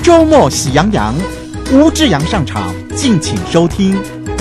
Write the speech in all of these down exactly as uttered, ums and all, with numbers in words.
周末喜羊羊，吴志阳上场，敬请收听。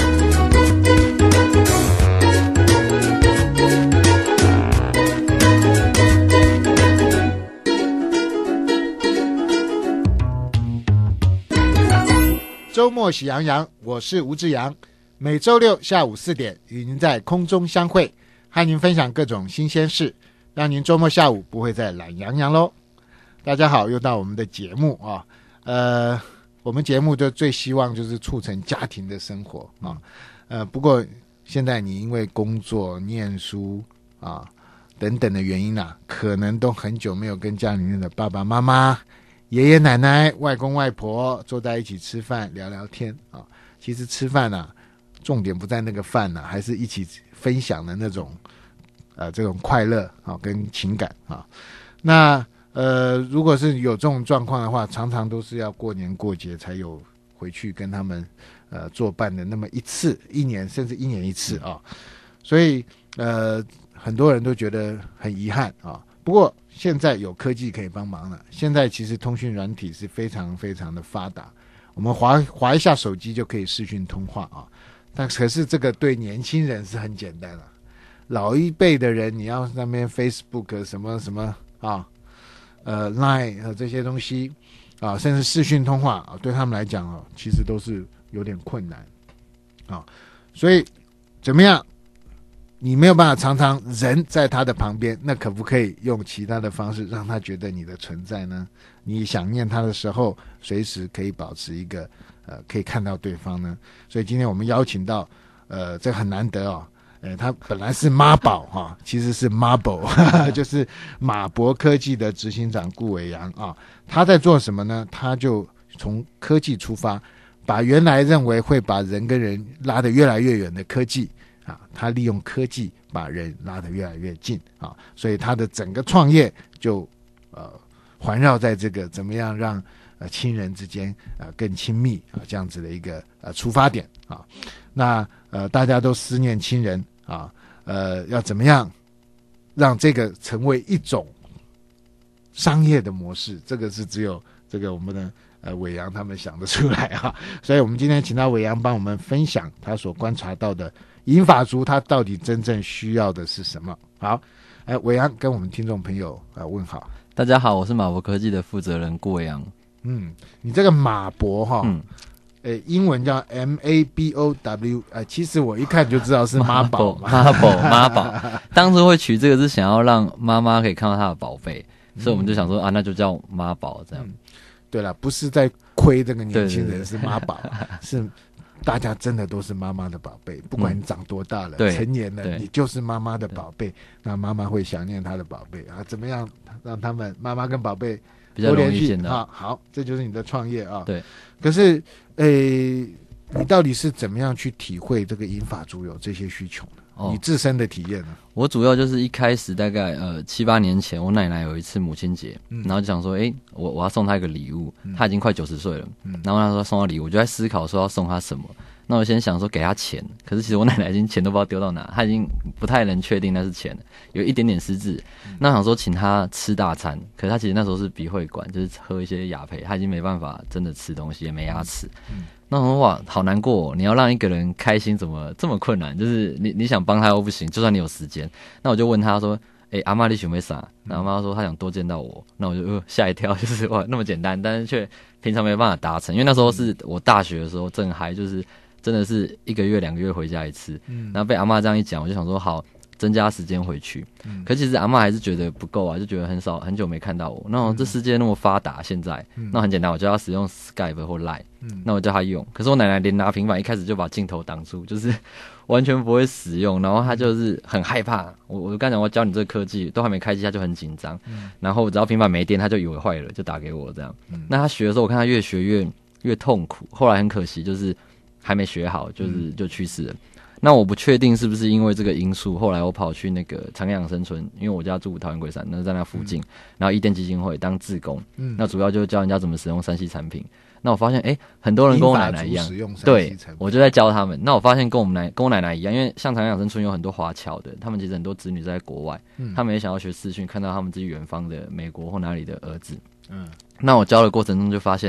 周末喜羊羊，我是吴志阳，每周六下午四点与您在空中相会，和您分享各种新鲜事，让您周末下午不会再懒洋洋喽。大家好，又到我们的节目啊，呃，我们节目就最希望就是促成家庭的生活啊，呃，不过现在你因为工作、念书啊等等的原因啊，可能都很久没有跟家里面的爸爸妈妈、爷爷奶奶、外公外婆坐在一起吃饭聊聊天啊。其实吃饭啊，重点不在那个饭啊，还是一起分享的那种呃这种快乐啊跟情感啊。那呃如果是有这种状况的话，常常都是要过年过节才有回去跟他们呃作伴的那么一次，一年甚至一年一次啊。所以呃很多人都觉得很遗憾啊。不过现在有科技可以帮忙了，现在其实通讯软体是非常非常的发达，我们滑滑一下手机就可以视讯通话啊。但可是这个对年轻人是很简单了，老一辈的人你要那边 Facebook 什么什么啊，呃 Line 和这些东西啊，甚至视讯通话啊，对他们来讲啊，其实都是有点困难啊。所以怎么样？你没有办法常常人在他的旁边，那可不可以用其他的方式让他觉得你的存在呢？你想念他的时候，随时可以保持一个呃可以看到对方呢？所以今天我们邀请到呃这很难得哦，呃他本来是妈宝哈，其实是 Marble 就是马博科技的执行长顾伟阳啊。他在做什么呢？他就从科技出发，把原来认为会把人跟人拉得越来越远的科技啊，他利用科技把人拉得越来越近啊，所以他的整个创业就呃环绕在这个怎么样让呃亲人之间呃更亲密啊这样子的一个呃出发点啊。那呃大家都思念亲人啊，呃要怎么样让这个成为一种商业的模式，这个是只有这个我们的呃伟阳他们想得出来啊。所以我们今天请到伟阳帮我们分享他所观察到的银发族他到底真正需要的是什么。好，哎，伟阳跟我们听众朋友呃问好。 大家好，我是马博科技的负责人顾伟阳。 嗯，你这个马博哈，嗯，诶，英文叫 M A B O W， 呃，其实我一看就知道是妈宝， 妈宝，妈宝。当初会取这个是想要让妈妈可以看到她的宝贝，嗯，所以我们就想说啊，那就叫妈宝这样。嗯， 对了，不是在亏这个年轻人是妈宝，是大家真的都是妈妈的宝贝，不管你长多大了，嗯，成年了，你就是妈妈的宝贝。那妈妈会想念她的宝贝啊，怎么样让他们妈妈跟宝贝比较容易见到？ 好，好，这就是你的创业啊。 对， 可是，诶，你到底是怎么样去体会这个银发族有这些需求呢？哦，你自身的体验呢？ 我主要就是一开始大概呃七八年前，我奶奶有一次母亲节，嗯，然后就想说，哎，我我要送她一个礼物，嗯，她已经快九十岁了，嗯，然后她说送她礼物，我就在思考说要送她什么。那我先想说给她钱，可是其实我奶奶已经钱都不知道丢到哪，她已经不太能确定那是钱了，有一点点失智。嗯，那想说请她吃大餐，可是她其实那时候是鼻会管，就是喝一些雅培，她已经没办法真的吃东西，也没牙齿。嗯，那我说哇，好难过哦，你要让一个人开心怎么这么困难？就是你你想帮他又不行，就算你有时间。那我就问他说，哎，欸，阿嬷你想要啥？然后妈妈说她想多见到我，那我就呃吓一跳，就是哇那么简单，但是却平常没办法达成，因为那时候是我大学的时候正嗨，就是真的是一个月两个月回家一次。嗯，然后被阿嬷这样一讲，我就想说好。增加时间回去，嗯，可其实阿嬷还是觉得不够啊，就觉得很少很久没看到我。那我这世界那么发达，现在，嗯，那很简单，我就要使用 Skype 或 Line，嗯，那我叫她用。可是我奶奶连拿平板一开始就把镜头挡住，就是完全不会使用，然后她就是很害怕。我我刚讲我教你这个科技都还没开机，她就很紧张，嗯，然后只要平板没电，她就以为坏了，就打给我这样。嗯，那她学的时候，我看她越学越越痛苦，后来很可惜，就是还没学好，就是就去世了。那我不确定是不是因为这个因素，后来我跑去那个长养生村，因为我家住桃园龟山，那在那附近，嗯，然后伊甸基金会当志工，嗯，那主要就是教人家怎么使用三 C 产品。那我发现，哎，很多人跟我奶奶一样，对，我就在教他们。那我发现跟我们奶跟我奶奶一样，因为像长养生村有很多华侨的，他们其实很多子女在国外，嗯，他们也想要学视讯，看到他们自己远方的美国或哪里的儿子，嗯，那我教的过程中就发现，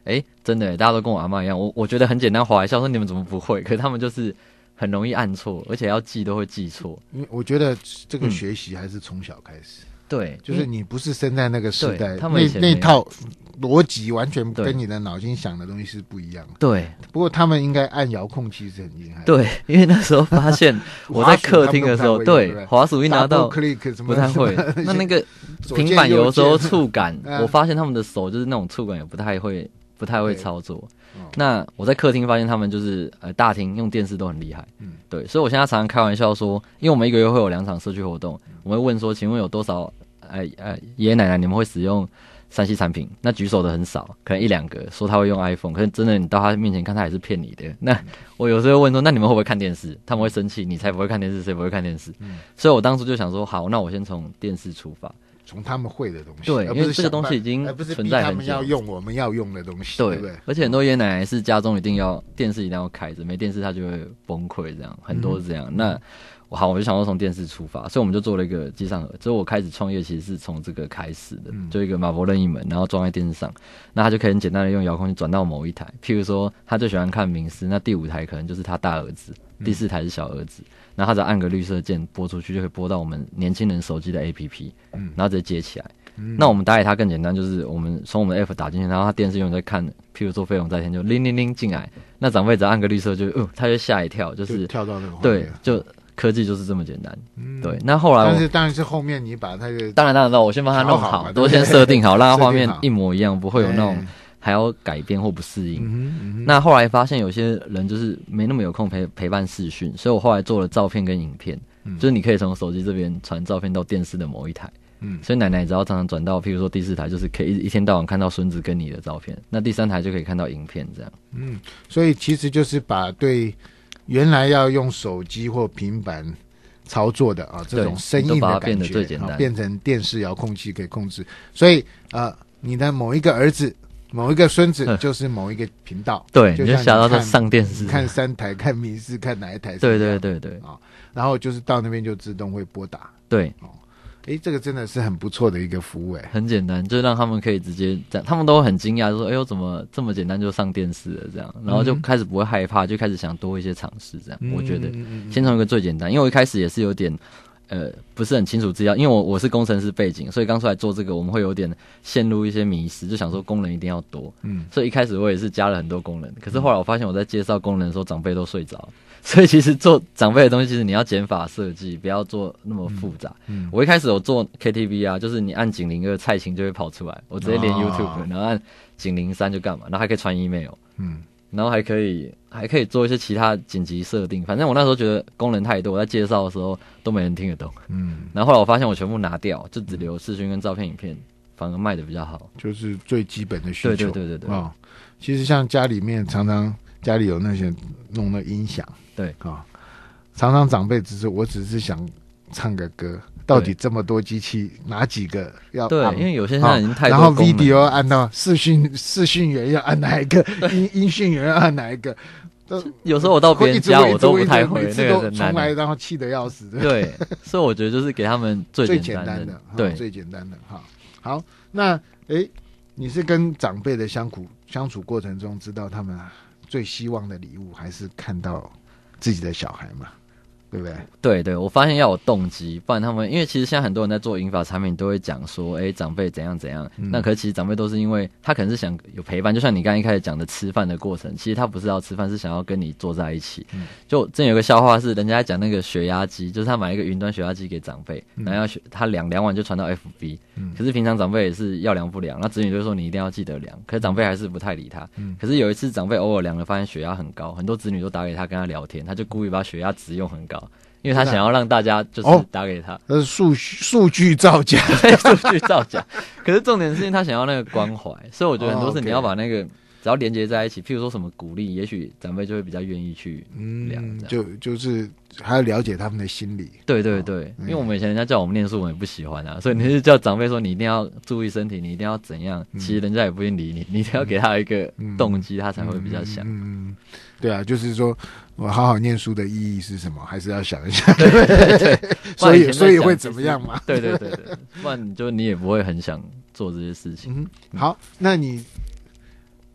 哎，真的，大家都跟我阿嬷一样，我我觉得很简单，滑一下说你们怎么不会？可是他们就是很容易按错，而且要记都会记错。 因为我觉得这个学习还是从小开始。嗯对， 就是你不是生在那个时代， 他们那那套逻辑完全跟你的脑筋想的东西是不一样的。 对， 不过他们应该按遥控器是很厉害的。 对，因为那时候发现我在客厅的时候，对，滑鼠一拿到不太会。那那个平板有时候触感，我发现他们的手就是那种触感也不太会，不太会操作。那我在客厅发现他们就是呃大厅用电视都很厉害，嗯，对，所以我现在常常开玩笑说，因为我们一个月会有两场社区活动，我们会问说，请问有多少呃呃爷爷奶奶你们会使用三 C 产品？那举手的很少，可能一两个说他会用 iPhone， 可是真的你到他面前看他也是骗你的。那我有时候会问说，那你们会不会看电视？他们会生气，你才不会看电视，谁不会看电视？嗯，所以我当初就想说，好，那我先从电视出发。 从他们会的东西， 对，因为这个东西已经存在很久， 他们要用我们要用的东西， 对, 对不对？ 而且很多爷爷奶奶是家中一定要电视一定要开着，没电视他就会崩溃，这样很多是这样。嗯、那好，我就想说从电视出发，所以我们就做了一个机上盒。所以我开始创业其实是从这个开始的，嗯、就一个马伯任意门，然后装在电视上，那他就可以很简单的用遥控器转到某一台，譬如说他最喜欢看民视，那第五台可能就是他大儿子，第四台是小儿子。然后他只要按个绿色键播出去，就可以播到我们年轻人手机的 A P P，嗯、然后直接接起来。嗯、那我们打给他更简单，就是我们从我们的 App 打进去，然后他电视永远在看，譬如说飞龙在天就铃铃铃进来，那长辈只要按个绿色就，哦，他就吓一跳，就是就跳到那个画面， 对，就科技就是这么简单。嗯、对，那后来但是当然是后面你把那个当然当然，我先帮他弄好，好都先设定好，让他画面一模一样，不会有那种还要改变或不适应。嗯嗯、那后来发现有些人就是没那么有空陪陪伴视讯，所以我后来做了照片跟影片，嗯、就是你可以从手机这边传照片到电视的某一台。嗯，所以奶奶只要常常转到，譬如说第四台，就是可以一天到晚看到孙子跟你的照片，那第三台就可以看到影片这样。 嗯，所以其实就是把对原来要用手机或平板操作的啊这种生硬的感觉， 变得最简单， 啊，变成电视遥控器可以控制。所以呃，你的某一个儿子、某一个孙子就是某一个频道， 对， 就你就想到他上电视， 看三台，看民视，看哪一台？ 对对对对啊，然后就是到那边就自动会拨打， 对哦。哎，这个真的是很不错的一个服务哎， 很简单，就让他们可以直接这样，他们都很惊讶，就说：“哎呦，怎么这么简单就上电视了？”这样，然后就开始不会害怕，就开始想多一些尝试。这样，嗯、我觉得先从一个最简单，因为我一开始也是有点呃不是很清楚资料，因为我我是工程师背景，所以刚出来做这个，我们会有点陷入一些迷思，就想说功能一定要多，嗯，所以一开始我也是加了很多功能，可是后来我发现我在介绍功能的时候，长辈都睡着。所以其实做长辈的东西，其实你要减法设计，不要做那么复杂。嗯嗯、我一开始有做 K T V 啊，就是你按警铃二，蔡琴就会跑出来，我直接连 YouTube，、哦、然后按警铃三就干嘛，然后还可以传 email， 嗯，然后还可以还可以做一些其他紧急设定。反正我那时候觉得功能太多，我在介绍的时候都没人听得懂。嗯，然后后来我发现我全部拿掉，就只留视讯跟照片、影片，反而卖的比较好。 就是最基本的需求。 对对对对对。 哦，其实像家里面常常家里有那些弄的音响。 对啊、哦，常常长辈只是我只是想唱个歌，到底这么多机器哪几个要按？ 对，因为有些现在已经太多功能，然后 video 按到视讯视讯员要按哪一个，音音讯员要按哪一个？ 有时候我到别人家我都不太会， 每次都重来，然后气得要死。 对，所以我觉得就是给他们最简单的， 最简单的对， 最简单的哈。好，那诶，你是跟长辈的相处相处过程中，知道他们最希望的礼物，还是看到自己的小孩嘛，对不对？ 对对，我发现要有动机，不然他们因为其实现在很多人在做银发产品都会讲说，哎，长辈怎样怎样。嗯、那可是其实长辈都是因为他可能是想有陪伴，就像你刚才一开始讲的吃饭的过程，其实他不是要吃饭，是想要跟你坐在一起。嗯、就之前有个笑话是，人家在讲那个血压机，就是他买一个云端血压机给长辈，嗯、然后要他量量完就传到 F B。嗯、可是平常长辈也是要量不量，那子女就说你一定要记得量，可是长辈还是不太理他。嗯、可是有一次长辈偶尔量了，发现血压很高，很多子女都打给他跟他聊天，他就故意把血压值用很高。因为他想要让大家就是打给他， 那、哦、是数数据造假， 数据造假。可是重点是因为他想要那个关怀，所以我觉得很多事你要把那个、哦 okay、只要连接在一起，譬如说什么鼓励，也许长辈就会比较愿意去量、嗯。 就就是还要了解他们的心理。 对对对，哦、因为我们以前人家叫我们念书，我们也不喜欢啊，所以你是叫长辈说你一定要注意身体，你一定要怎样，嗯、其实人家也不一定理你，你一定要给他一个动机，嗯、他才会比较想。嗯嗯嗯对啊，就是说我好好念书的意义是什么，还是要想一下。 对对对， 所以所以会怎么样嘛？ 对对对对，不然你就你也不会很想做这些事情。 嗯，好，那你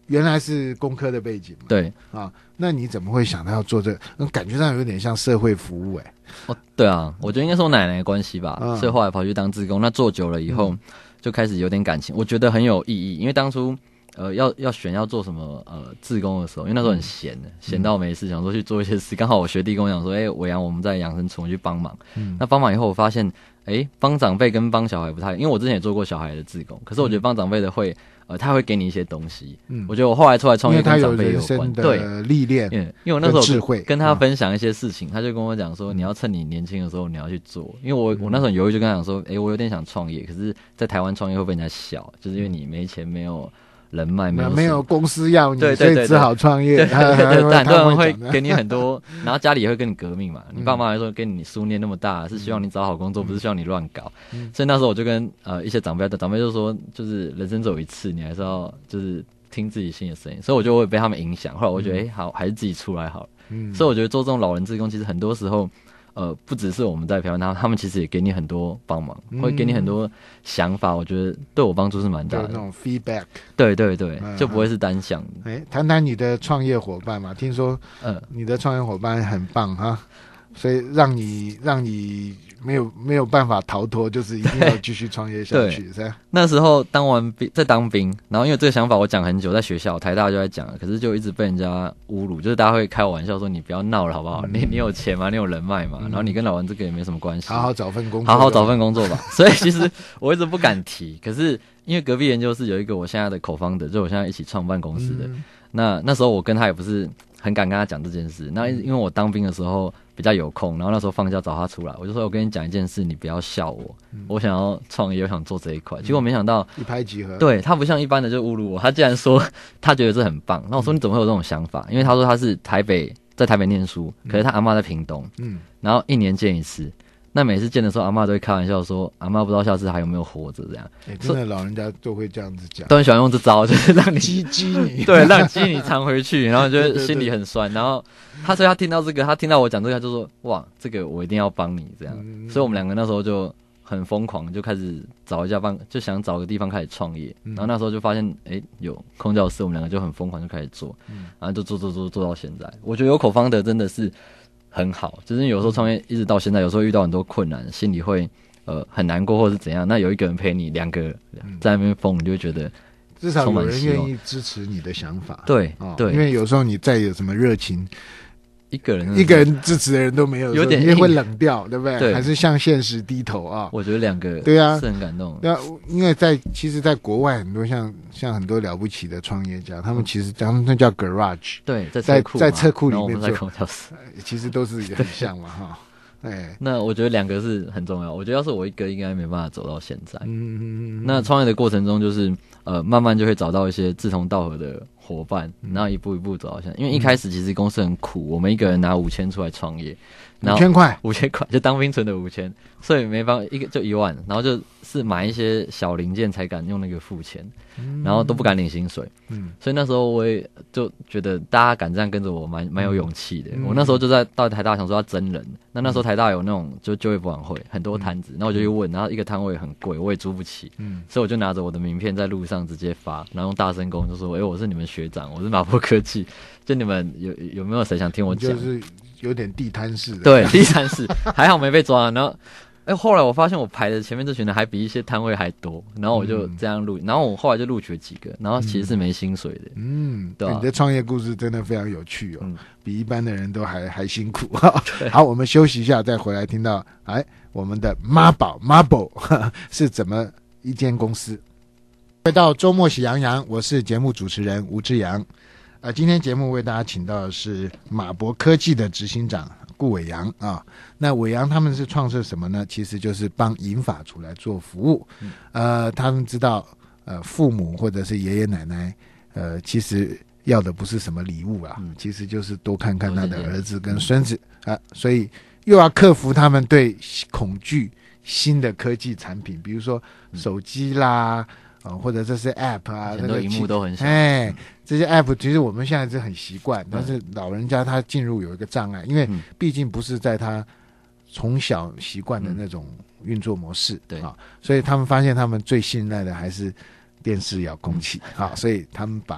原来是工科的背景嘛， 对啊，那你怎么会想到要做这个？感觉上有点像社会服务哎、欸。 哦，对啊，我觉得应该是我奶奶的关系吧， 嗯、 所以后来跑去当志工。那做久了以后，嗯、就开始有点感情，我觉得很有意义。因为当初呃要要选要做什么呃志工的时候，因为那时候很闲的，闲、嗯、到没事，想说去做一些事。刚好我学弟跟我讲说，哎、欸，伟阳我们在养生村去帮忙。嗯，那帮忙以后，我发现，哎、欸，帮长辈跟帮小孩不太，因为我之前也做过小孩的志工，可是我觉得帮长辈的会。呃，他会给你一些东西，嗯，我觉得我后来出来创业跟长辈有关， 对，历练， 因为我那时候智慧跟他分享一些事情，嗯、他就跟我讲说，你要趁你年轻的时候你要去做，因为我、嗯、我那时候犹豫就跟他讲说，哎、欸，我有点想创业，可是在台湾创业会被人家笑，就是因为你没钱没有人脉，没有没有公司要你， 对对对对， 所以只好创业。 对对对对，很多人会给你很多，然后家里也会跟你革命嘛。你爸妈来说给你书念那么大，是希望你找好工作，不是希望你乱搞。嗯、所以那时候我就跟呃一些长辈，长辈就说，就是人生只有一次，你还是要就是听自己心的声音。所以我就会被他们影响。后来我觉得，哎、欸，好，还是自己出来好了。嗯、所以我觉得做这种老人志工，其实很多时候。呃，不只是我们在陪伴他，他们其实也给你很多帮忙，嗯、会给你很多想法，我觉得对我帮助是蛮大的。 那种 feedback， 对对对，嗯、就不会是单向的。 哎、欸，谈谈你的创业伙伴嘛？听说，呃，你的创业伙伴很棒哈，所以让你让你没有没有办法逃脱，就是一定要继续创业下去，是吧？ 那时候当完兵，在当兵，然后因为这个想法我讲很久，在学校台大就在讲，可是就一直被人家侮辱，就是大家会开我玩笑说你不要闹了好不好？嗯、你你有钱吗？你有人脉嘛？嗯、然后你跟老王这个也没什么关系， 好好找份工作， 好好找份工作吧。所以其实我一直不敢提，可是因为隔壁研究室有一个我现在的口方的，就我现在一起创办公司的，嗯、那那时候我跟他也不是很敢跟他讲这件事，那因为我当兵的时候。比较有空，然后那时候放假找他出来，我就说：“我跟你讲一件事，你不要笑我，嗯、我想要创业，我想做这一块。嗯”结果没想到一拍即合， 对他不像一般的就侮辱我，他竟然说他觉得这很棒。那我说你怎么会有这种想法？因为他说他是台北在台北念书，可是他阿嬷在屏东，嗯，然后一年见一次。那每次见的时候，阿嬷都会开玩笑说：“阿嬷不知道下次还有没有活着。”这样， 欸、真的老人家都会这样子讲， 都很喜欢用这招，就是让你激激你， 对，让激你藏回去，然后就心里很酸。然后他所以他听到这个，他听到我讲这个，他就说：“哇，这个我一定要帮你。”这样，嗯、所以我们两个那时候就很疯狂，就开始找一家办，就想找个地方开始创业。嗯、然后那时候就发现，哎、欸，有空教室，我们两个就很疯狂就开始做，嗯、然后就做做做做到现在。我觉得有口方的真的是。很好，就是有时候创业一直到现在，有时候遇到很多困难，心里会呃很难过，或者是怎样。那有一个人陪你，两个在那边疯，你就会觉得至少有人愿意支持你的想法。 对、 哦、 对， 因为有时候你再有什么热情， 一个人一个人支持的人都没有， 有点也会冷掉，对不对？ 对， 还是向现实低头啊。 我觉得两个对啊是很感动。 对啊，因为在其实，在国外很多像像很多了不起的创业家，他们其实他们那叫 garage， 对，在在库在车库里面做， 其实都是很像嘛哈。哎， 那我觉得两个是很重要。我觉得要是我一个，应该没办法走到现在。嗯嗯嗯。那创业的过程中，就是呃，慢慢就会找到一些志同道合的伙伴，嗯、然后一步一步走到现在。因为一开始其实公司很苦，我们一个人拿五千出来创业， 五千块， 五千块就当兵存的五千，所以没办法，一个就一万，然后就是买一些小零件才敢用那个付钱，嗯、然后都不敢领薪水。嗯，所以那时候我也就觉得大家敢这样跟着我，蛮蛮有勇气的。嗯、我那时候就在到台大想说要真人，那那时候台大有那种就就业博览会，很多摊子，然后我就去问，然后一个摊位很贵，我也租不起，嗯，所以我就拿着我的名片在路上直接发，然后用大声公就说：“哎、欸，我是你们学长，我是马博科技，就你们有有没有谁想听我讲？” 就是有点地摊式的， 对，地摊式，还好没被抓。然后，哎、欸，后来我发现我排的前面这群人还比一些摊位还多，然后我就这样录，嗯、然后我后来就录取了几个，然后其实是没薪水的，嗯，对、啊欸。 你的创业故事真的非常有趣哦，嗯、比一般的人都还还辛苦。好，我们休息一下，再回来听到，哎，我们的妈宝 Marble 是怎么一间公司？回到周末喜羊羊，我是节目主持人吴志阳。呃，今天节目为大家请到的是马博科技的执行长顾伟阳啊。那伟阳他们是创设什么呢？其实就是帮银发族来做服务。嗯、呃，他们知道，呃，父母或者是爷爷奶奶，呃，其实要的不是什么礼物啊，嗯、其实就是多看看他的儿子跟孙子啊、呃。所以又要克服他们对恐惧新的科技产品，比如说手机啦。哦，或者这些 App 啊， 很多荧幕都很小。 哎，这些 App 其实我们现在是很习惯，但是老人家他进入有一个障碍，因为毕竟不是在他从小习惯的那种运作模式，对、嗯、啊，所以他们发现他们最信赖的还是电视遥控器啊，所以他们把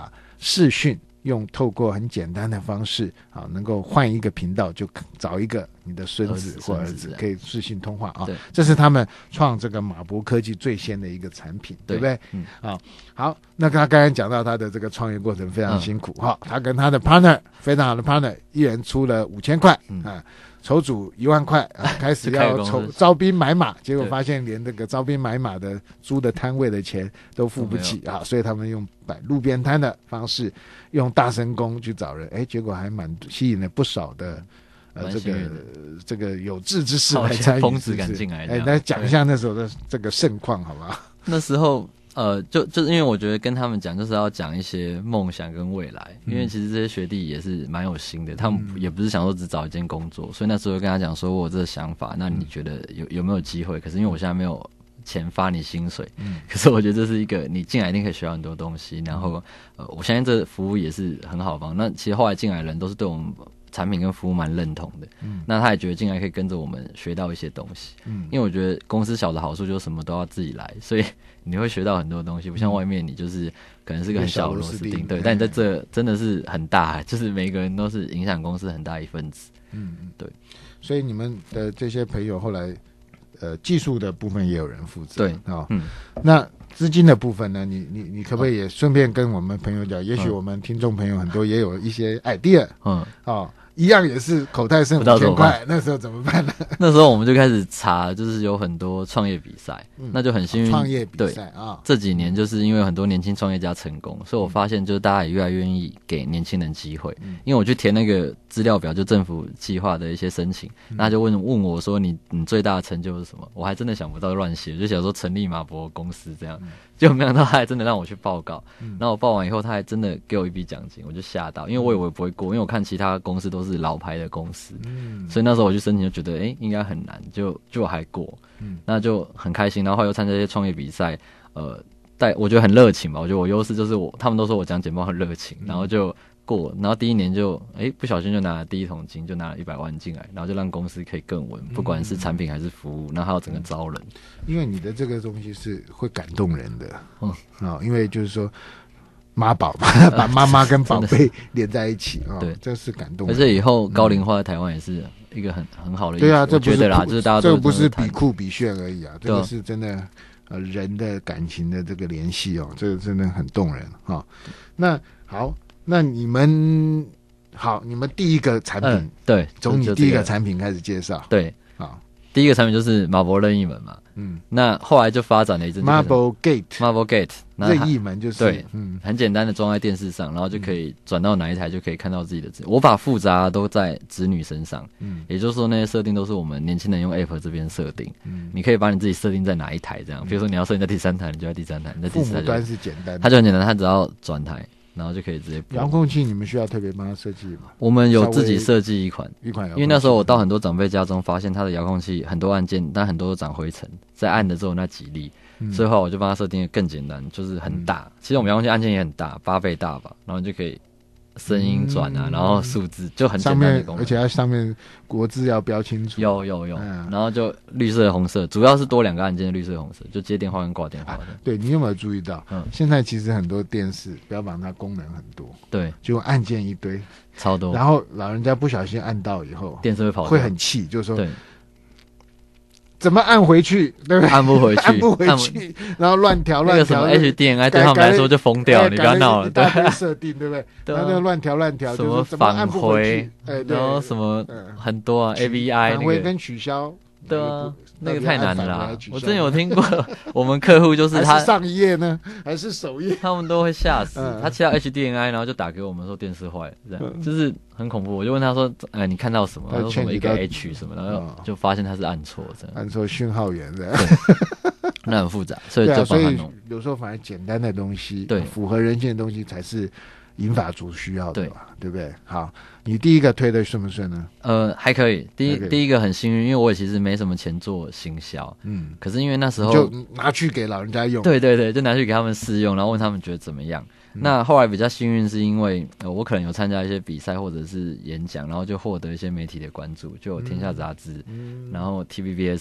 视讯，用透过很简单的方式啊，能够换一个频道就找一个你的孙子或儿子可以视讯通话啊。这是他们创这个马博科技最先的一个产品，对不对？嗯啊，好，那他刚才讲到他的这个创业过程非常辛苦哈、嗯，他跟他的 partner 非常好的 partner， 一人出了五千块啊。筹组一万块啊，开始要筹招兵买马，结果发现连这个招兵买马的租的摊位的钱都付不起啊，所以他们用摆路边摊的方式，用大声公去找人，哎，结果还蛮吸引了不少的呃这个这个有志之士来参与， 疯子敢进来。 哎，来讲一下那时候的这个盛况，好不好？ 那时候。呃，就就是因为我觉得跟他们讲，就是要讲一些梦想跟未来，因为其实这些学弟也是蛮有心的，他们也不是想说只找一件工作，所以那时候跟他讲说我有这个想法，那你觉得有有没有机会？可是因为我现在没有钱发你薪水，嗯，可是我觉得这是一个你进来一定可以学到很多东西，然后呃，我相信这服务也是很好方。那其实后来进来的人都是对我们产品跟服务蛮认同的，嗯，那他也觉得进来可以跟着我们学到一些东西，嗯，因为我觉得公司小的好处就是什么都要自己来，所以你会学到很多东西，不像外面你就是可能是个很小的螺丝钉，对，但你在这真的是很大，就是每个人都是影响公司很大一份子，嗯，对， 所以你们的这些朋友后来，呃，技术的部分也有人负责， 对， 哦，嗯，那资金的部分呢，你你你可不可以也顺便跟我们朋友讲，也许我们听众朋友很多也有一些 idea， 嗯，哦。一样也是口袋剩五千块，那时候怎么办呢？ 那时候我们就开始查，就是有很多创业比赛，嗯、那就很幸运。 创业比赛啊， 这几年就是因为很多年轻创业家成功，所以我发现就是大家也越来越愿意给年轻人机会。嗯、因为我去填那个资料表，就政府计划的一些申请，嗯、那他就问问我说你你最大的成就是什么？我还真的想不到，乱写，就想说成立马博公司这样。嗯结果没想到他还真的让我去报告，嗯、然后我报完以后，他还真的给我一笔奖金，我就吓到，因为我以为不会过，因为我看其他公司都是老牌的公司，嗯、所以那时候我去申请就觉得，哎、欸，应该很难，就就还过，嗯、那就很开心。然后后来又参加一些创业比赛，呃，带我觉得很热情吧，我觉得我优势就是我，他们都说我讲简报很热情，然后就过，然后第一年就哎、欸、不小心就拿了第一桶金，就拿了一百万进来，然后就让公司可以更稳，不管是产品还是服务，然后还有整个招人。 因为你的这个东西是会感动人的，嗯啊、哦，因为就是说妈宝嘛，把妈妈跟宝贝连在一起啊，对、哦，这是感动人。 而且以后高龄化在台湾也是一个很很好的， 对啊，这不是我觉得啦，就是大家都这不是比酷比炫而已啊，这个是真的呃人的感情的这个联系哦，这个真的很动人哈、哦。那好，那你们好，你们第一个产品，嗯、 对， 从你第一个产品开始介绍， 对，好，第一个产品就是马博任意门嘛。嗯，那后来就发展了一阵 Marble Gate，Marble Gate 任意门就是对，嗯，很简单的装在电视上，然后就可以转到哪一台就可以看到自己的字。我把复杂都在子女身上，嗯，也就是说那些设定都是我们年轻人用 App 这边设定，嗯，你可以把你自己设定在哪一台这样，比如说你要设定在第三台，你就在第三台，你在第四台。 父母端是简单的， 它就很简单，它只要转台。然后就可以直接播。 遥控器你们需要特别帮他设计吗？ 我们有自己设计一款一款， 因为那时候我到很多长辈家中，发现他的遥控器很多按键，但很多都长灰尘，在按的只有那几粒，嗯、所以后来我就帮他设定的更简单，就是很大。嗯、其实我们遥控器按键也很大，八倍大吧，然后就可以声音转啊，嗯、然后数字就很简单的功能， 而且它上面国字要标清楚。 有有有，嗯、然后就绿色红色，主要是多两个按键的绿色红色，就接电话跟挂电话的。啊、 对，你有没有注意到？嗯，现在其实很多电视标榜它功能很多， 对， 就按键一堆， 超多。 然后老人家不小心按到以后， 电视会跑， 会很气，就是说， 对。 怎么按回去，对不对？ 按不回去， 按不回去，然后乱调乱调。 那个什么 H D M I 对他们来说就疯掉了，你不要闹了。 对，设定对不对？对，他那个乱调乱调， 什么返回，然后什么很多啊 ，A V I 返回跟取消。 对啊，那个太难了啦。我真有听过，我们客户就是他上一页呢，还是首页， 他们都会吓死。他切到 H D M I， 然后就打给我们说电视坏了，这样就是很恐怖。我就问他说：“哎，你看到什么？”他说什么一个 H 什么，然后就发现他是按错，这样按错讯号源这样。 那很复杂，所以就帮他弄。 有时候反而简单的东西，对，符合人性的东西才是银发族需要的吧，对不对？好，你第一个推的顺不顺呢？ 呃，还可以。第一第一个很幸运，因为我也其实没什么钱做行销，嗯，可是因为那时候就拿去给老人家用， 对对对，就拿去给他们试用，然后问他们觉得怎么样。嗯、那后来比较幸运是因为、呃、我可能有参加一些比赛或者是演讲，然后就获得一些媒体的关注，就有天下杂志，嗯、然后 T V B S。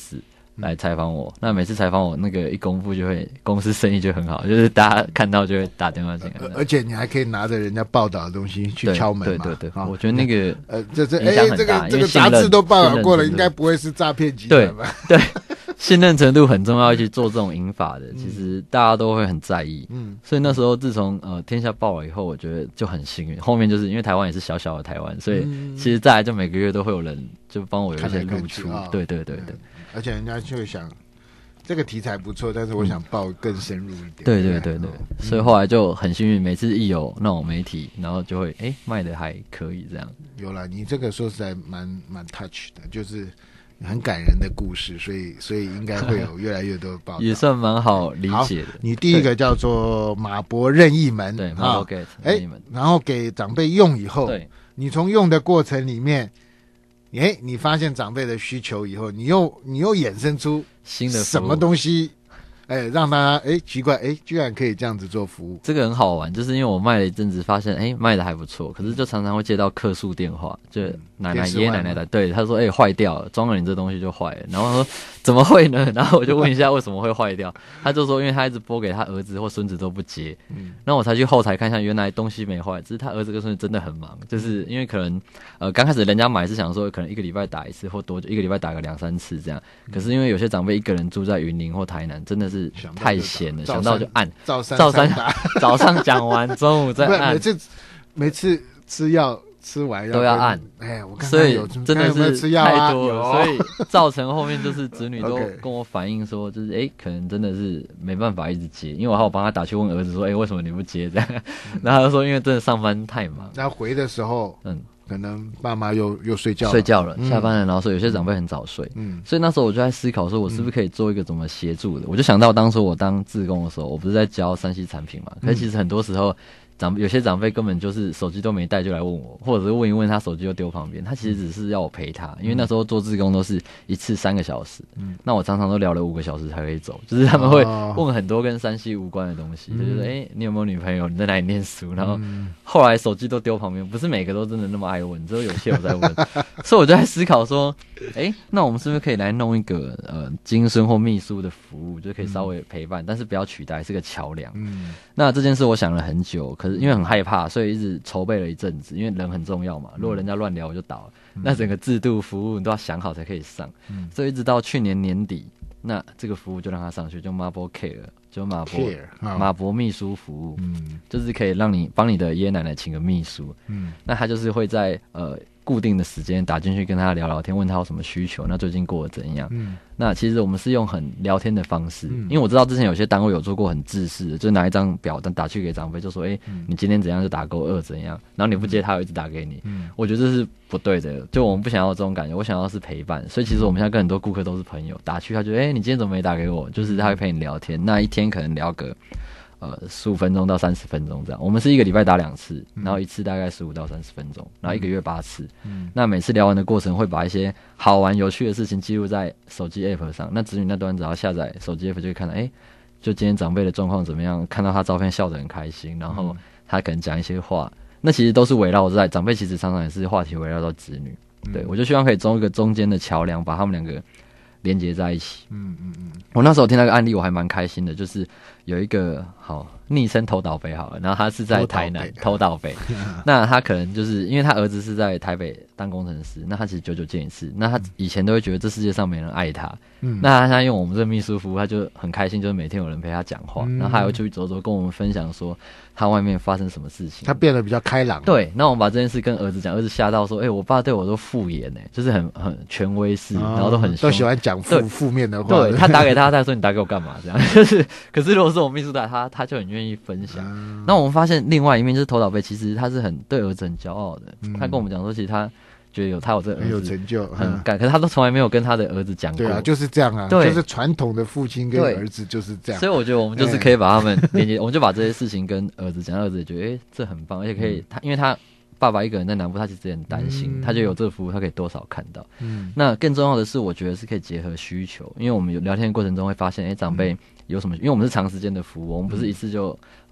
来采访我。那每次采访我，那个一公布就会公司生意就很好，就是大家看到就会打电话进来。 而而且你还可以拿着人家报道的东西去敲门嘛。 对对对对， 哦、 我觉得那个呃，这这哎， 这个这个杂志都报道过了，应该不会是诈骗集团吧？ 对对。信任程度很重要，去做这种引法的，其实大家都会很在意。嗯，所以那时候自从呃天下报了以后，我觉得就很幸运。后面就是因为台湾也是小小的台湾，所以其实再来就每个月都会有人就帮我有一些露出。 哦、 对对对对、嗯， 而且人家就会想这个题材不错，但是我想报更深入一点。 嗯、对对对对，嗯、所以后来就很幸运，每次一有那种媒体，然后就会哎卖的还可以这样。 有啦，你这个说实在蛮蛮 touch 的，就是。很感人的故事，所以所以应该会有越来越多的报道， 也算蛮好理解的。 你第一个叫做马博任意门， 对，马博 get 任意门， 然后给长辈用以后， 对， 你从用的过程里面，哎，你发现长辈的需求以后，你又你又衍生出新的什么东西？哎，让大家哎奇怪，哎，居然可以这样子做服务， 这个很好玩，就是因为我卖了一阵子，发现哎卖的还不错，可是就常常会接到客诉电话，就奶奶、爷爷奶奶的，对，他说哎坏掉了，装了你这东西就坏了，然后说怎么会呢？然后我就问一下为什么会坏掉，他就说因为他一直拨给他儿子或孙子都不接，嗯，然后我才去后台看一下，原来东西没坏，只是他儿子跟孙子真的很忙，就是因为可能呃刚开始人家买是想说可能一个礼拜打一次或多久，一个礼拜打个两三次这样，可是因为有些长辈一个人住在云林或台南，真的是太闲。想到就按， 照三照三早上讲完，中午再按。 每次每次吃药吃完都要按， 哎，我看所以有真的是吃药、啊、 太多了，所以造成后面就是子女都跟我反映说，就是哎、欸，可能真的是没办法一直接，因为我还有帮他打去问儿子说，哎、欸，为什么你不接这样？嗯、然后他就说，因为真的上班太忙。 那回的时候，嗯。可能爸妈又又睡觉了睡觉了，下班了，然后说有些长辈很早睡，嗯，所以那时候我就在思考，说我是不是可以做一个怎么协助的？嗯、我就想到当初我当志工的时候，我不是在教三 C 产品嘛，可是其实很多时候。长有些长辈根本就是手机都没带就来问我，或者是问一问他手机又丢旁边，他其实只是要我陪他，因为那时候做志工都是一次三个小时，嗯，那我常常都聊了五个小时才可以走，就是他们会问很多跟三 C 无关的东西，就觉得哎，你有没有女朋友？你在哪里念书？然后后来手机都丢旁边，不是每个都真的那么爱问，只有有些我在问，所以我就在思考说，哎，那我们是不是可以来弄一个呃经孙或秘书的服务，就可以稍微陪伴，但是不要取代，是个桥梁。嗯，那这件事我想了很久，可是因为很害怕，所以一直筹备了一阵子。因为人很重要嘛，如果人家乱聊我就倒了。嗯、那整个制度服务你都要想好才可以上。嗯、所以一直到去年年底，那这个服务就让他上去，就 Marble Care， 就马博 Care, 马博秘书服务，嗯，就是可以让你帮你的爷爷奶奶请个秘书。嗯，那他就是会在呃。固定的时间打进去跟他聊聊天，问他有什么需求，那最近过得怎样？嗯，那其实我们是用很聊天的方式，嗯、因为我知道之前有些单位有做过很制式的，就拿一张表单打去给长辈，就说：“哎、欸，嗯、你今天怎样就打勾二怎样。”然后你不接，他会一直打给你。嗯，我觉得这是不对的，就我们不想要这种感觉，我想要是陪伴。所以其实我们现在跟很多顾客都是朋友，打去他觉得：“哎、欸，你今天怎么没打给我？”就是他会陪你聊天，那一天可能聊个。呃，十五分钟到三十分钟这样，我们是一个礼拜打两次，然后一次大概十五到三十分钟，然后一个月八次。嗯，那每次聊完的过程会把一些好玩有趣的事情记录在手机 app 上。那子女那端只要下载手机 app 就会看到，哎、欸，就今天长辈的状况怎么样？看到他照片笑得很开心，然后他可能讲一些话，那其实都是围绕在长辈，其实常常也是话题围绕到子女。对，我就希望可以装一个中间的桥梁，把他们两个连接在一起。嗯嗯嗯，我那时候听那个案例我还蛮开心的，就是有一个好昵称头岛北好了，然后他是在台南头岛北，那他可能就是因为他儿子是在台北当工程师，那他其实久久见一次，那他以前都会觉得这世界上没人爱他，嗯，那他现在用我们这个秘书服务，他就很开心，就是每天有人陪他讲话，嗯、然后他还会出去走走，跟我们分享说他外面发生什么事情， 他变得比较开朗。 对，那我们把这件事跟儿子讲，儿子吓到说，哎、欸，我爸对我都敷衍哎、欸，就是很很权威式，哦、然后都很都喜欢讲负负面的话。 对，他打给他，他说你打给我干嘛？这样就是，可是如果是我秘书打他，他就很愿意分享。嗯、那我们发现另外一面就是头岛贝，其实他是很对儿子很骄傲的。嗯、他跟我们讲说，其实他觉得有他有这个儿子很有成就， 很感，可是他都从来没有跟他的儿子讲过。 对啊，就是这样啊，就是传统的父亲跟儿子就是这样。 所以我觉得我们就是可以把他们连接，我们就把这些事情跟儿子讲，儿子也觉得哎、欸、这很棒，而且可以、嗯、他因为他。爸爸一个人在南部，他其实也很担心，嗯、他就有这个服务，他可以多少看到。嗯，那更重要的是，我觉得是可以结合需求，因为我们有聊天的过程中会发现，哎、欸，长辈有什么？因为我们是长时间的服务，我们不是一次就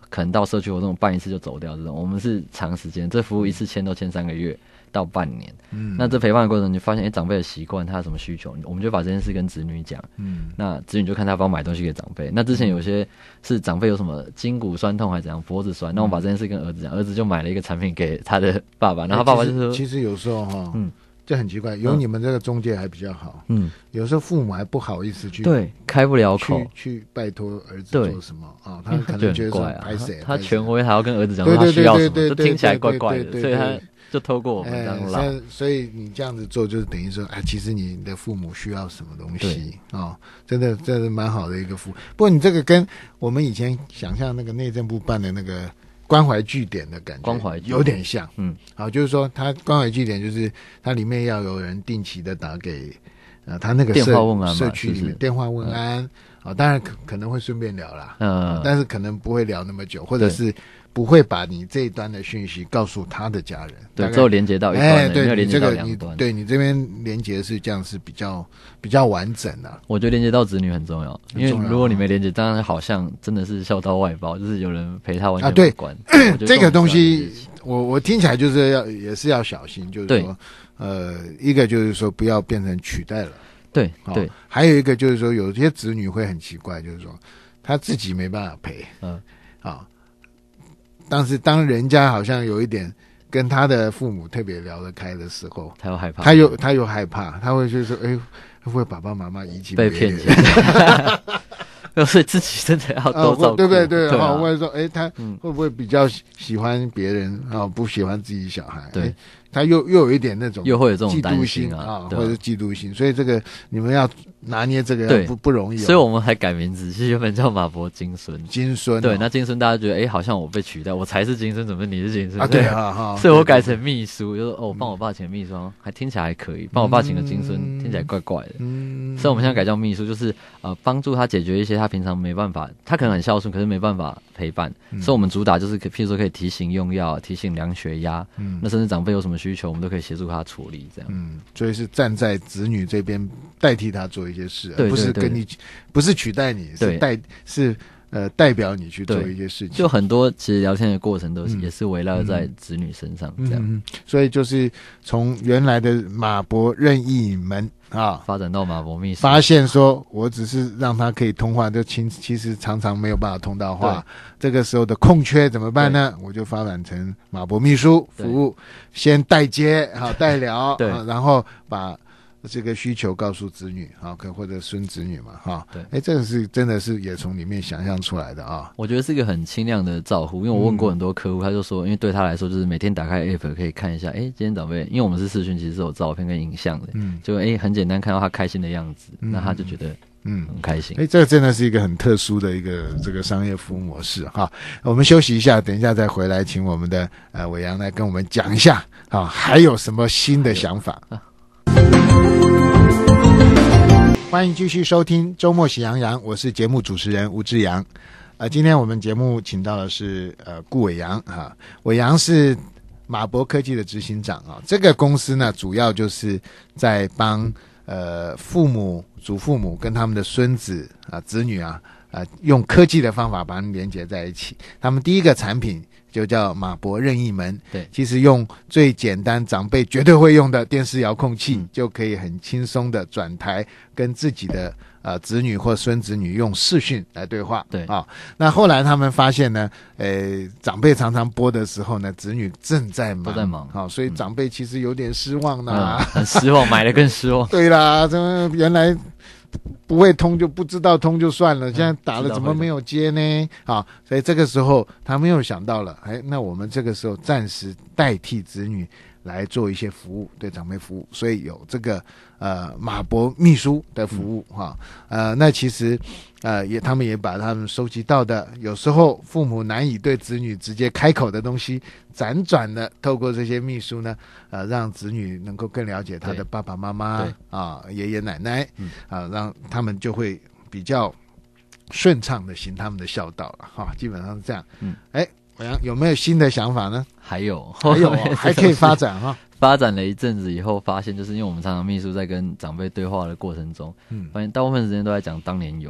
可能到社区活动办一次就走掉这种，我们是长时间，这服务一次签都签三个月到半年。嗯，那这陪伴的过程，你发现哎，长辈的习惯，他有什么需求，我们就把这件事跟子女讲。嗯，那子女就看他要不要买东西给长辈。那之前有些是长辈有什么筋骨酸痛还是怎样，脖子酸，那我们把这件事跟儿子讲，儿子就买了一个产品给他的爸爸，然后爸爸就说， 其实有时候哈，嗯。这很奇怪，有你们这个中介还比较好，嗯，有时候父母还不好意思去， 对，开不了口去去拜托儿子做什么啊？他可能觉得说拍谁， 他权威还要跟儿子讲说他需要什么，就听起来怪怪的，所以他就透过我们这样唠。 所以你这样子做，就是等于说，哎，其实你的父母需要什么东西啊？真的，这是蛮好的一个服务。不过你这个跟我们以前想象那个内政部办的那个关怀据点的感觉， 关怀有点像，嗯，好，就是说，它关怀据点就是它里面要有人定期的打给，呃，他那个社电话问安社区里面是是电话问安，啊、嗯，当然可可能会顺便聊啦，嗯，但是可能不会聊那么久，或者是不会把你这一端的讯息告诉他的家人， 对，只有连接到一端， 哎，对， 没有连接到两端， 端， 对你这边连接是这样是比较比较完整的、啊。 我觉得连接到子女很重要，因为如果你没连接，当然好像真的是孝道外包，就是有人陪他完全无关。 啊、对，这个东西我我听起来就是要也是要小心，就是说，呃，一个就是说不要变成取代了。 对对、哦， 还有一个就是说，有些子女会很奇怪，就是说他自己没办法陪，嗯，啊、哦，但是当人家好像有一点跟他的父母特别聊得开的时候， 他又害怕， 他又他又害怕，他会就是说，哎，会不会爸爸妈妈遗弃被骗钱？所以自己真的要多照顾， 对不对？对，哈、啊，或者说，哎，他会不会比较喜欢别人啊、嗯，不喜欢自己小孩？ 对。 他又又有一点那种又会有这种嫉妒心啊，啊或者是嫉妒心，所以这个你们要拿捏这个不不容易、哦。 所以我们还改名字，其实原本叫马博金孙。 金孙、哦、 对，那金孙大家觉得，哎，好像我被取代，我才是金孙，怎么你是金孙？ 啊，对啊，哈， 所以我改成秘书，就是哦，帮我爸请秘书，还听起来还可以，帮我爸请个金孙，嗯、听起来怪怪的。嗯，所以我们现在改叫秘书，就是呃，帮助他解决一些他平常没办法，他可能很孝顺，可是没办法陪伴，嗯、所以我们主打就是譬如说可以提醒用药，提醒量血压，嗯，那甚至长辈有什么需求，我们都可以协助。助他处理这样， 嗯，所以是站在子女这边代替他做一些事，而不是跟你，不是取代你，是代是呃代表你去做一些事情。 就很多其实聊天的过程都是、嗯、也是围绕在子女身上这样、 嗯，所以就是从原来的马博任意门啊， 发展到马博秘书， 发现说我只是让他可以通话，就其其实常常没有办法通到话，这个时候的空缺怎么办呢？我就发展成马博秘书服务，先代接好代聊，对、啊，然后把这个需求告诉子女，好，或者孙子女嘛，哈，对，哎，这个是真的是也从里面想象出来的啊。 我觉得是一个很轻量的照顾，因为我问过很多客户，他就说，因为对他来说，就是每天打开 app 可以看一下，哎，今天长辈，因为我们是视讯，其实是有照片跟影像的，嗯，就哎很简单看到他开心的样子，嗯、那他就觉得嗯很开心。 哎，这个真的是一个很特殊的一个这个商业服务模式哈。我们休息一下，等一下再回来，请我们的呃伟阳来跟我们讲一下啊，还有什么新的想法？欢迎继续收听周末喜羊羊，我是节目主持人吴志阳。呃，今天我们节目请到的是呃顾伟阳啊，伟阳是马博科技的执行长啊。这个公司呢，主要就是在帮呃父母、祖父母跟他们的孙子啊、子女啊，啊用科技的方法把他们连接在一起。他们第一个产品就叫马博任意门， 对， 其实用最简单长辈绝对会用的电视遥控器，嗯、就可以很轻松的转台跟自己的呃子女或孙子女用视讯来对话， 对啊、哦。那后来他们发现呢，呃，长辈常常播的时候呢，子女正在忙， 都在忙， 好、哦，所以长辈其实有点失望啦、 嗯，很失望，买了更失望。 对啦，这原来不会通就不知道通就算了，现在打了怎么没有接呢？啊，所以这个时候他们又想到了，哎，那我们这个时候暂时代替子女来做一些服务，对长辈服务，所以有这个呃马博秘书的服务哈、嗯，呃，那其实呃也他们也把他们收集到的，有时候父母难以对子女直接开口的东西，辗转的透过这些秘书呢，呃，让子女能够更了解他的爸爸妈妈啊、爷爷奶奶，嗯啊，让他们就会比较顺畅的行他们的孝道了哈，基本上是这样。嗯，哎，伟阳有没有新的想法呢？ 还有， 还有、哦，还可以发展哈。 发展了一阵子以后，发现就是因为我们常常秘书在跟长辈对话的过程中，嗯，发现大部分时间都在讲当年勇。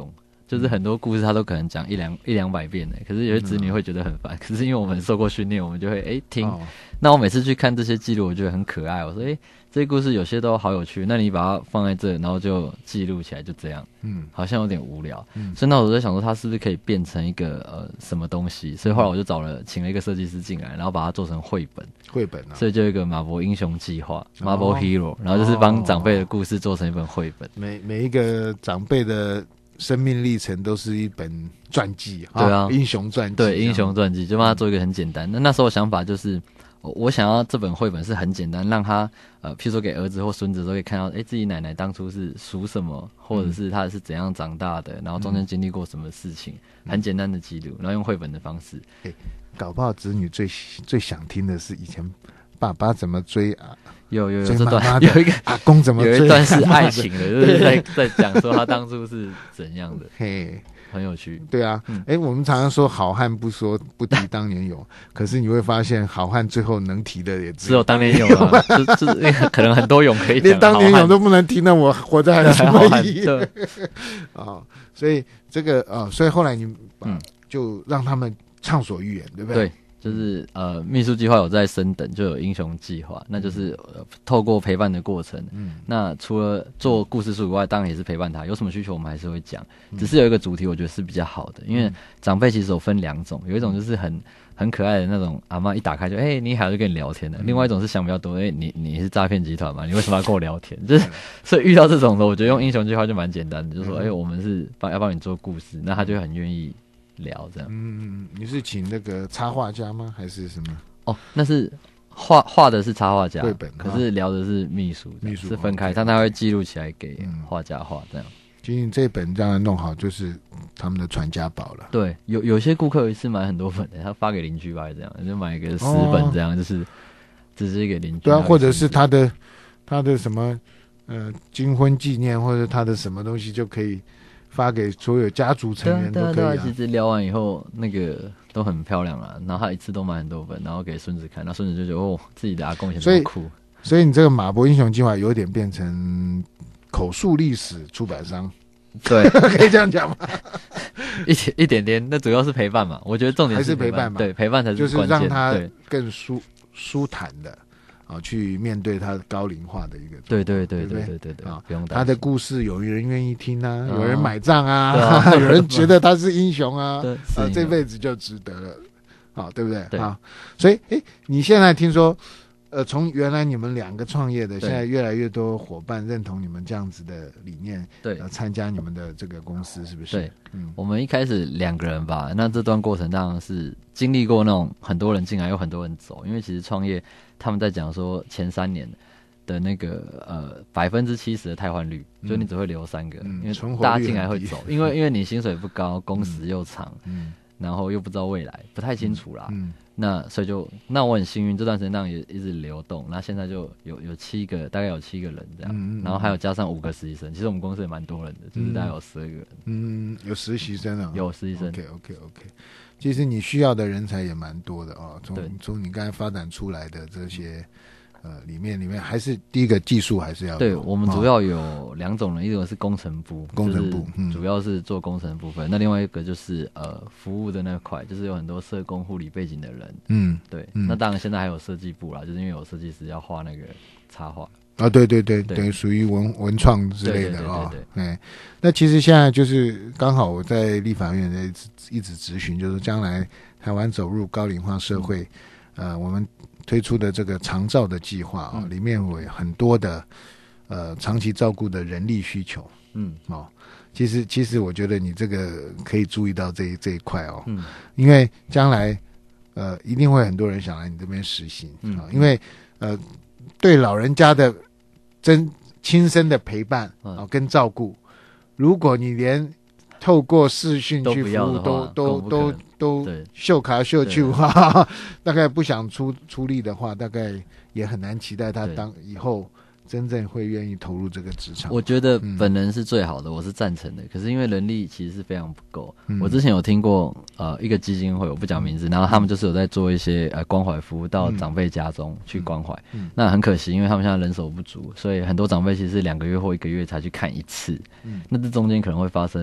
就是很多故事他都可能讲一两一两百遍的，可是有些子女会觉得很烦。嗯、可是因为我们受过训练，我们就会哎、欸、听、哦。那我每次去看这些记录，我觉得很可爱。我说哎、欸，这些故事有些都好有趣，那你把它放在这，然后就记录起来，就这样。嗯，好像有点无聊。嗯，所以那我就在想说，它是不是可以变成一个呃什么东西？所以后来我就找了请了一个设计师进来，然后把它做成绘本。 绘本啊， 所以就有一个马博英雄计划 Marvel Hero， 然后就是帮长辈的故事做成一本绘本。 每每一个长辈的生命历程都是一本传记， 对啊， 英雄传记， 对，英雄传记就帮他做一个很简单。那那时候想法就是，我想要这本绘本是很简单，让他呃，譬如说给儿子或孙子都可以看到，哎，自己奶奶当初是属什么，或者是他是怎样长大的，然后中间经历过什么事情，嗯、很简单的记录，然后用绘本的方式。 欸搞不好子女最最想听的是以前爸爸怎么追啊， 有有有追这段妈妈有一个阿公怎么追， 有一段是爱情的，就是在在讲说他当初是怎样的， 嘿， 很有趣。 对啊，哎、嗯欸，我们常常说好汉不说不提当年勇，可是你会发现好汉最后能提的也只有当年勇啊，就就是可能很多勇可以讲， 连当年勇都不能提，那我活着还有什么意义？啊、哦，所以这个啊、哦，所以后来你嗯，就让他们畅所欲言，对不对？ 对，就是呃，秘书计划有在升等，就有英雄计划，那就是、呃、透过陪伴的过程。嗯，那除了做故事书以外，当然也是陪伴他，有什么需求我们还是会讲。只是有一个主题，我觉得是比较好的，因为长辈其实有分两种，有一种就是很很可爱的那种阿嬷一打开就哎、欸、你好就跟你聊天的，另外一种是想比较多，哎、欸、你你是诈骗集团嘛，你为什么要跟我聊天？就是所以遇到这种的，我觉得用英雄计划就蛮简单的，就是说哎、欸、我们是帮要帮你做故事，那他就很愿意。聊这样， 嗯，你是请那个插画家吗？还是什么？ 哦，那是画画的是插画家， 绘本， 可是聊的是秘书， 秘书是分开，但他会记录起来给画家画这样。 其实你这本这样弄好，就是他们的传家宝了。 对，有有些顾客一次买很多本的，他发给邻居吧，这样就买一个十本这样，哦、就是只是给邻居。 对啊，或者是他的他的什么呃金婚纪念，或者他的什么东西就可以。发给所有家族成员都可以、啊。 对啊，其实聊完以后，那个都很漂亮啦。然后他一次都买很多本，然后给孙子看，那孙子就觉得哦，自己的阿公以前这么酷。 所以你这个马博英雄计划有点变成口述历史出版商， 对， 可以这样讲吗？ 一点一点点，那主要是陪伴嘛。我觉得重点是陪伴嘛， 对，陪伴才是关键， 就是让他更舒舒坦的。啊，去面对他高龄化的一个， 对对对对对对对啊， 不用担心他的故事，有人愿意听啊，有人买账啊，啊有人觉得他是英雄啊，啊，这辈子就值得了，啊，对不对？ 对啊，所以，哎，你现在听说，呃，从原来你们两个创业的，现在越来越多伙伴认同你们这样子的理念， 对， 呃，参加你们的这个公司，是不是？ 对，嗯，我们一开始两个人吧，那这段过程当然是经历过那种很多人进来，有很多人走，因为其实创业。他们在讲说前三年的那个呃百分之七十的汰换率，嗯、就你只会留三个， 嗯、 因为大家进来会走，因为因为你薪水不高，工时又长， 嗯， 然后又不知道未来，不太清楚啦， 嗯， 那所以就那我很幸运，这段时间当然也一直流动，那现在就有有七个，大概有七个人这样， 嗯嗯、 然后还有加上五个实习生，其实我们公司也蛮多人的，就是大概有十二个人， 嗯，有实习生啊， 有实习生 ，OK OK OK。其实你需要的人才也蛮多的哦，从从你刚才发展出来的这些，呃，里面里面还是第一个技术还是要有。 对，我们主要有两种人，一种是工程部， 工程部、 就是、主要是做工程部分，嗯、那另外一个就是呃服务的那块，就是有很多社工、护理背景的人。嗯，对，嗯、那当然现在还有设计部啦，就是因为有设计师要画那个插画。 啊、哦，对对对，等于属于文文创之类的啊。哎，那其实现在就是刚好我在立法院一直一直咨询，就是将来台湾走入高龄化社会，嗯、呃，我们推出的这个长照的计划啊、嗯，里面有很多的呃长期照顾的人力需求。嗯，哦，其实其实我觉得你这个可以注意到这一这一块哦，嗯，因为将来呃一定会很多人想来你这边实行啊、嗯哦，因为呃对老人家的真亲身的陪伴啊、哦、跟照顾，如果你连透过视讯去服务都都都都秀卡秀去的话，大概不想出出力的话，大概也很难期待他当以后真正会愿意投入这个职场。 我觉得本人是最好的，嗯、我是赞成的。可是因为人力其实是非常不够。嗯、我之前有听过呃一个基金会，我不讲名字，然后他们就是有在做一些呃关怀服务到长辈家中去关怀。嗯嗯、那很可惜，因为他们现在人手不足，所以很多长辈其实是两个月或一个月才去看一次。嗯、那这中间可能会发生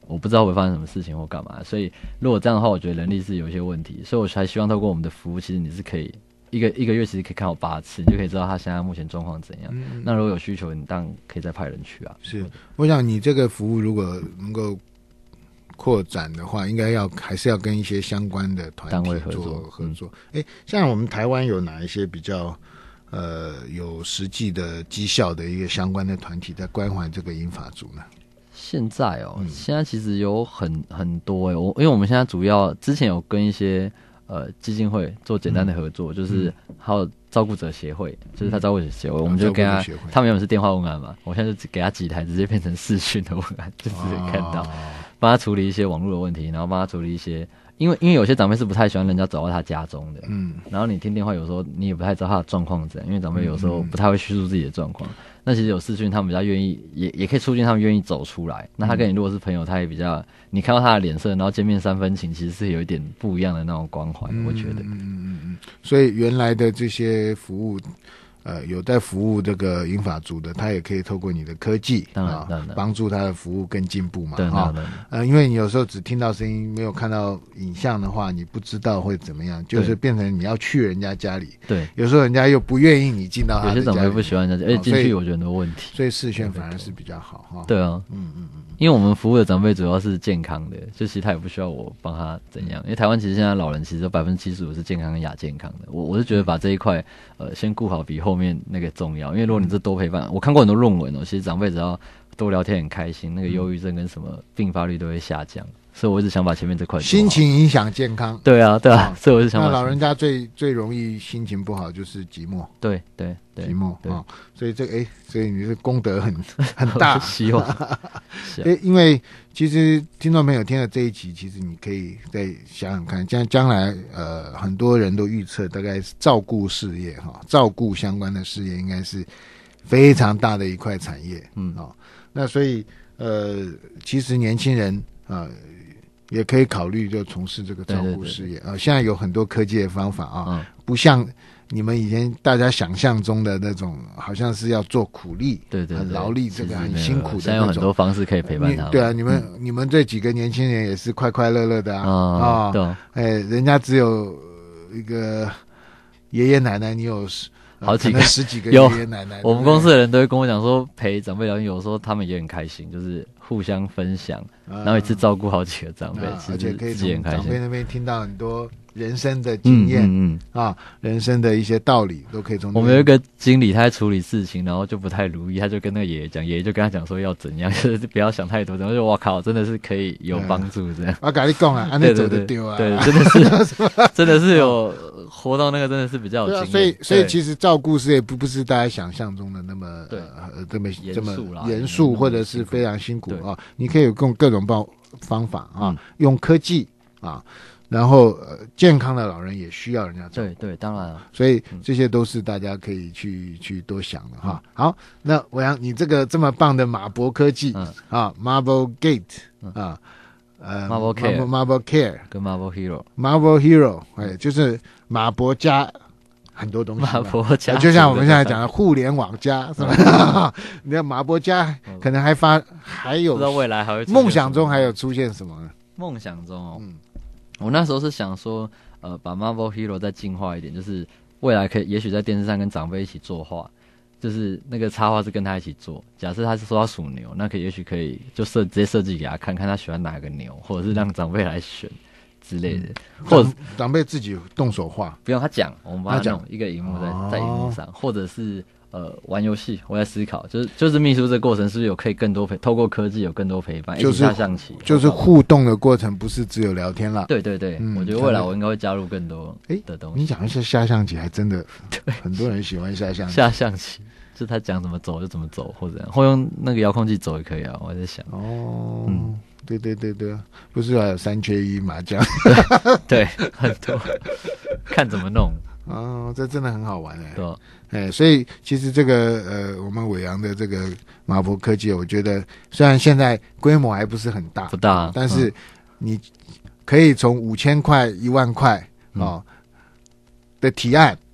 我不知道会发生什么事情或干嘛。所以如果这样的话，我觉得人力是有一些问题，所以我才希望透过我们的服务，其实你是可以一个一个月其实可以看好八次，你就可以知道他现在目前状况怎样。嗯、那如果有需求，你当然可以再派人去啊。 是，我想你这个服务如果能够扩展的话，应该要还是要跟一些相关的团体单位合作合作。哎、嗯，像我们台湾有哪一些比较呃有实际的绩效的一个相关的团体在关怀这个银发族呢？ 现在哦， 嗯、 现在其实有很很多哎，我因为我们现在主要之前有跟一些呃基金会做简单的合作，嗯、就是还有照顾者协会，嗯、就是他照顾者协会，嗯、我们就跟他，他们原本是电话问案嘛，我现在就给他几台，直接变成视讯的问案，就直接看到，帮、哦、他处理一些网络的问题，然后帮他处理一些。因为因为有些长辈是不太喜欢人家走到他家中的，嗯，然后你听电话有时候你也不太知道他的状况怎样，因为长辈有时候不太会叙述自己的状况。嗯、那其实有视讯，他们比较愿意，也也可以促进他们愿意走出来。那他跟你如果是朋友，他也比较，你看到他的脸色，然后见面三分情，其实是有一点不一样的那种关怀，嗯、我觉得。嗯嗯嗯。所以原来的这些服务。呃，有在服务这个银发族的，他也可以透过你的科技， 当然，当然， 帮助他的服务更进步嘛， 哈。 呃，因为你有时候只听到声音，没有看到影像的话，你不知道会怎么样，就是变成你要去人家家里。 对， 有时候人家又不愿意你进到他的家里， 有些长辈不喜欢人家，而且进去我觉得很多问题， 所以视讯反而是比较好哈。 对啊，嗯嗯嗯，因为我们服务的长辈主要是健康的，就其实他也不需要我帮他怎样，因为台湾其实现在老人其实有百分之七十五是健康跟亚健康的，我我是觉得把这一块呃先顾好比后面那个重要。因为如果你这多陪伴，我看过很多论文哦，其实长辈只要多聊天很开心，那个忧郁症跟什么并发率都会下降。所以我一直想把前面这块心情影响健康。 对啊，对啊，哦、所以我就想把那老人家最最容易心情不好就是寂寞。 对对对， 寂寞对、 哦，所以这哎，所以你是功德很很大。 希望。 哎，因为其实听众朋友听了这一集，其实你可以再想想看，将将来呃很多人都预测，大概是照顾事业哈、哦，照顾相关的事业应该是非常大的一块产业。嗯哦，那所以呃，其实年轻人啊。呃也可以考虑就从事这个照顾事业啊、呃！现在有很多科技的方法啊，嗯、不像你们以前大家想象中的那种，好像是要做苦力， 对对对， 很劳力，这个很辛苦的那种。 现在有很多方式可以陪伴他们。 对啊，你们、嗯、你们这几个年轻人也是快快乐乐的啊！啊、嗯，哦、对，哎，人家只有一个爷爷奶奶，你有好几个、 十几个爷爷奶奶。 我们公司的人都会跟我讲说，陪长辈聊天，有时候他们也很开心，就是互相分享，啊、然后一次照顾好几个长辈，啊、 而且可以从长辈那边听到很多人生的经验，嗯嗯嗯啊，人生的一些道理都可以从。 我们有一个经理，他在处理事情，然后就不太如意，他就跟那个爷爷讲，爷爷就跟他讲说要怎样，就是不要想太多，然后就哇靠，真的是可以有帮助这样。 我跟你讲啊，对对对， 对，真的是真的是有活到那个，真的是比较有经验。 所以所以其实照顾事业不不是大家想象中的那么对呃这么这么严肃，或者是非常辛苦啊。你可以用各种方方法啊，用科技啊。然后、呃，健康的老人也需要人家照顾。 对对，当然了。 所以这些都是大家可以去、嗯、去多想的哈。好，那伟阳，你这个这么棒的马博科技、嗯、啊 ，Marble Gate、嗯、啊，呃 ，Marble Care、Marble Care 跟 Marble Hero、Marble Hero， 哎，就是马博加很多东西。 马博加， 就像我们现在讲的互联网加，是吧？你看马博加可能还发还有， 不知道未来还会梦想中还有出现什么呢？ 梦想中哦。嗯，我那时候是想说，呃，把 Marble Hero 再进化一点，就是未来可以，也许在电视上跟长辈一起作画，就是那个插画是跟他一起做。假设他是说他属牛，那可以也许可以就设直接设计给他看看他喜欢哪个牛，或者是让长辈来选之类的，嗯、或者长辈自己动手画， 不用他讲，我们帮他弄一个荧幕在、哦、在荧幕上，或者是。呃，玩游戏，我在思考，就是就是秘书这个过程是不是有可以更多陪，透过科技有更多陪伴， 就是下象棋， 就是互动的过程，不是只有聊天啦。 对对对，嗯、我觉得未来我应该会加入更多的东西。 你讲一下下象棋，还真的很多人喜欢下象棋。 下象棋，就他讲怎么走就怎么走，或者或用那个遥控器走也可以啊。我在想， 哦，嗯，对对对对，不是还有三缺一麻将？ 对，很多，看怎么弄。 哦，这真的很好玩哎、欸！ 对， 哎，所以其实这个呃，我们伟阳的这个马博科技，我觉得虽然现在规模还不是很大， 不大， 但是你可以从五千块、一万块哦、嗯、的提案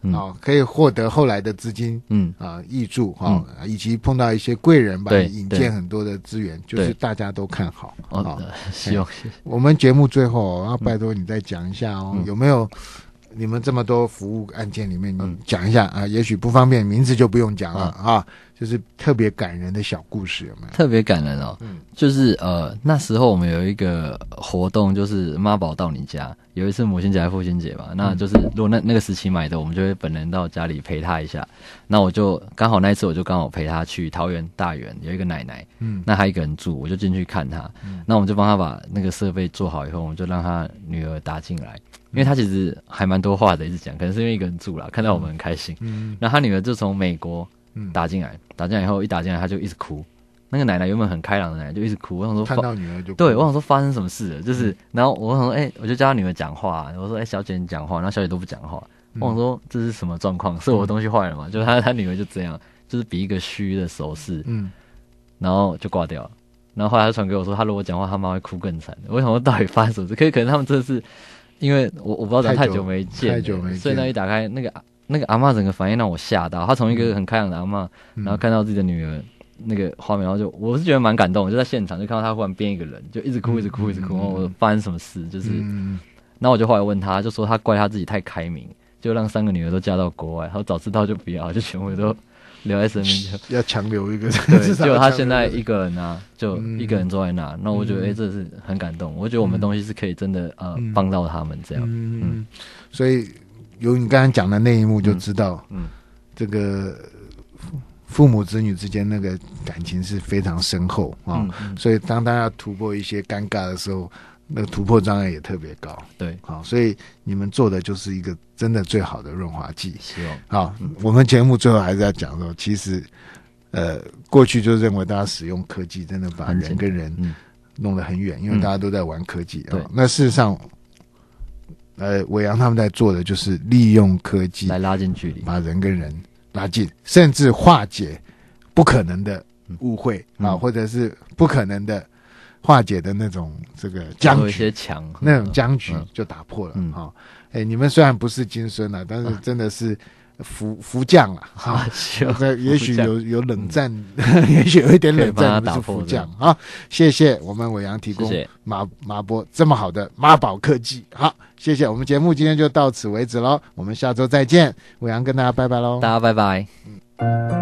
嗯哦，可以获得后来的资金， 嗯啊、呃，挹注哈、哦嗯，以及碰到一些贵人把对你引荐很多的资源，就是大家都看好。 哦， 哦希望谢谢。 我们节目最后要拜托你再讲一下哦， 嗯、 有没有你们这么多服务案件里面，你嗯讲一下啊？也许不方便，名字就不用讲了、 嗯、 啊，就是特别感人的小故事有没有？ 特别感人哦， 嗯， 就是呃那时候我们有一个活动，就是妈宝到你家。有一次母亲节还是父亲节嘛，那就是如果那那个时期买的，我们就会本人到家里陪他一下。那我就刚好那一次我就刚好陪他去桃园大园，有一个奶奶，嗯，那他一个人住，我就进去看他，嗯，那我们就帮他把那个设备做好以后，我们就让他女儿打进来，因为他其实还蛮多话的，一直讲，可能是因为一个人住啦，看到我们很开心，嗯，那他女儿就从美国打进来，打进来以后一打进来他就一直哭。那个奶奶原本很开朗的奶奶就一直哭，我想说看到女儿就哭， 对，我想说发生什么事了，就是、嗯、然后我想说，哎、欸，我就叫她女儿讲话，我说，哎、欸，小姐你讲话，然后小姐都不讲话，嗯、我想说这是什么状况？是我的东西坏了吗？嗯、就她她女儿就这样，就是比一个虚的手势，嗯，然后就挂掉了。然后后来她传给我说，她如果讲话，她妈会哭更惨。我想说到底发生什么事？可是可能他们真的是，因为我我不知道，咱太久没见， 太久没见， 所以那一打开那个那个阿嬷整个反应让我吓到，她从一个很开朗的阿嬷，嗯、然后看到自己的女儿。那个画面，然后就我是觉得蛮感动，就在现场就看到他忽然变一个人，就一直哭，一直哭，一直哭。然后我发生什么事？就是，嗯、然后我就后来问他，就说他怪他自己太开明，就让三个女儿都嫁到国外。然后早知道就不要，就全部都留在身边，就要强留一个。 对，结果他现在一个人啊，就一个人坐在那。那、嗯、我觉得，哎、欸，这是很感动。我觉得我们东西是可以真的呃帮、嗯、到他们这样。嗯， 嗯所以由你刚才讲的那一幕就知道，嗯，这个。父母子女之间那个感情是非常深厚啊、哦嗯嗯，所以当他要突破一些尴尬的时候，那个突破障碍也特别高。 对， 好、哦，所以你们做的就是一个真的最好的润滑剂。 希望好、嗯，我们节目最后还是要讲说，其实呃，过去就认为大家使用科技真的把人跟人弄得很远、嗯，因为大家都在玩科技啊、嗯哦。那事实上，呃，伟阳他们在做的就是利用科技来拉近距离， 把人跟人拉近，甚至化解不可能的误会、嗯、啊，或者是不可能的化解的那种这个僵局， 一些墙那种僵局就打破了。嗯，好、哦，哎，你们虽然不是金孙啊，但是真的是福福将啊，哈、啊，那也许有有冷战，嗯、也许有一点冷战，不是福将啊。谢谢我们伟阳提供马马波这么好的妈宝科技，好。谢谢，我们节目今天就到此为止喽，我们下周再见。伟阳跟大家拜拜喽， 大家拜拜。 嗯。